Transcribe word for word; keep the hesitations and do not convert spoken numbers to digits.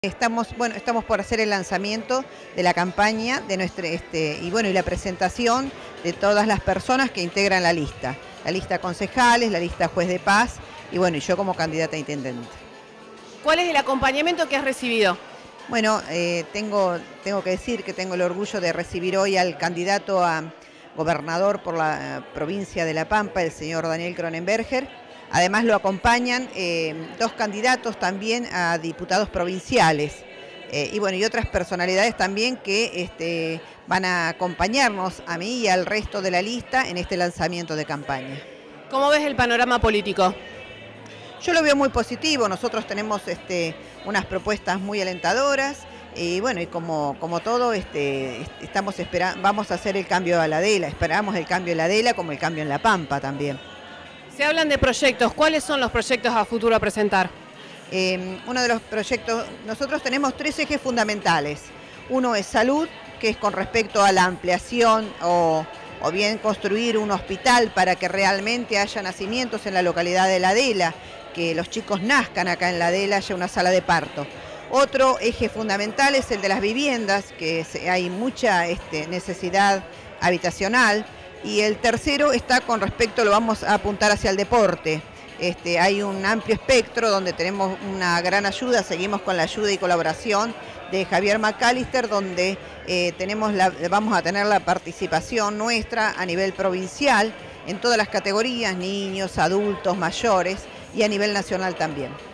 Estamos, bueno, estamos por hacer el lanzamiento de la campaña de nuestra, este, y bueno, y la presentación de todas las personas que integran la lista. La lista concejales, la lista juez de paz y bueno, y yo como candidata a intendente. ¿Cuál es el acompañamiento que has recibido? Bueno, eh, tengo, tengo que decir que tengo el orgullo de recibir hoy al candidato a gobernador por la provincia de La Pampa, el señor Daniel Cronenberger. Además lo acompañan eh, dos candidatos también a diputados provinciales eh, y bueno, y otras personalidades también que este, van a acompañarnos a mí y al resto de la lista en este lanzamiento de campaña. ¿Cómo ves el panorama político? Yo lo veo muy positivo, nosotros tenemos este, unas propuestas muy alentadoras y bueno, y como, como todo este, estamos esperando, vamos a hacer el cambio a la Adela, esperamos el cambio en la Adela como el cambio en La Pampa también. Se hablan de proyectos, ¿cuáles son los proyectos a futuro a presentar? Eh, uno de los proyectos, nosotros tenemos tres ejes fundamentales. Uno es salud, que es con respecto a la ampliación o, o bien construir un hospital para que realmente haya nacimientos en la localidad de La Adela, que los chicos nazcan acá en La Adela, haya una sala de parto. Otro eje fundamental es el de las viviendas, que hay mucha este, necesidad habitacional. Y el tercero está con respecto, lo vamos a apuntar hacia el deporte. Este, hay un amplio espectro donde tenemos una gran ayuda, seguimos con la ayuda y colaboración de Javier McAllister, donde eh, tenemos la, vamos a tener la participación nuestra a nivel provincial en todas las categorías, niños, adultos, mayores y a nivel nacional también.